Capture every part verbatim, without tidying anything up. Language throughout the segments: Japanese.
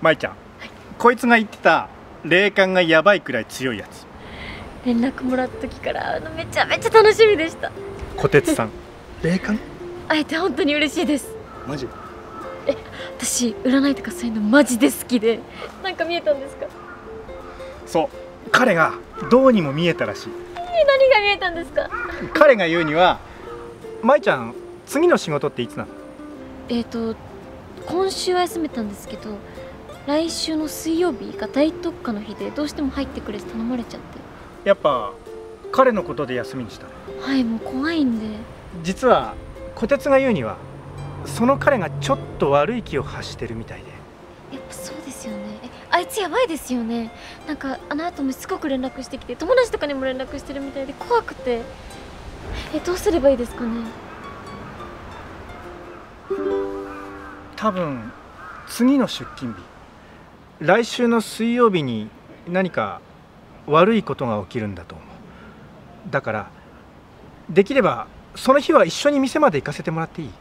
舞ちゃん、はい、こいつが言ってた霊感がやばいくらい強いやつ、 連絡もらった時からあのめちゃめちゃ楽しみでした。 小鉄さん霊感会えて本当に嬉しいです。 マジ？ え、私占いとかそういうのマジで好きで。なんか見えたんですか？ そう、彼がどうにも見えたらしい。 えー、何が見えたんですか？ 彼が言うには、舞ちゃん次の仕事っていつなの？ えっと今週は休めたんですけど、来週の水曜日が大特価の日でどうしても入ってくれって頼まれちゃって。 やっぱ彼のことで休みにしたの？ はい、もう怖いんで。 実は小鉄が言うには、その彼がちょっと悪い気を発してるみたいで。 やっぱそうですよね。え、あいつやばいですよね。なんかあの後もしつこく連絡してきて、友達とかにも連絡してるみたいで怖くて。え、どうすればいいですかね？ 多分次の出勤日、来週の水曜日に何か悪いことが起きるんだと思う。だからできればその日は一緒に店まで行かせてもらっていい？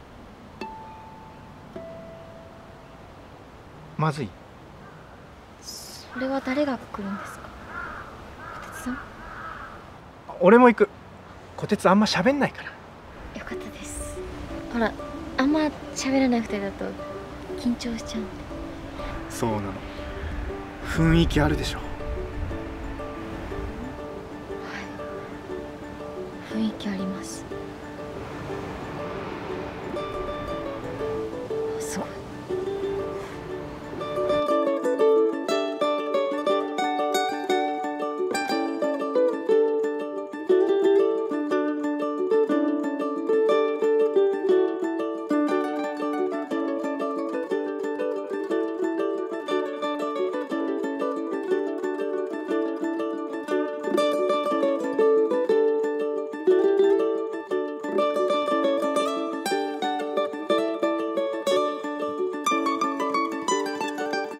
まずい？ それは誰が来るんですか？小鉄さん？ 俺も行く。小鉄あんま喋んないから。 よかったです。ほら、あんま喋らないふたりだと緊張しちゃうんで。 そうなの、雰囲気あるでしょ。 はい、雰囲気あります。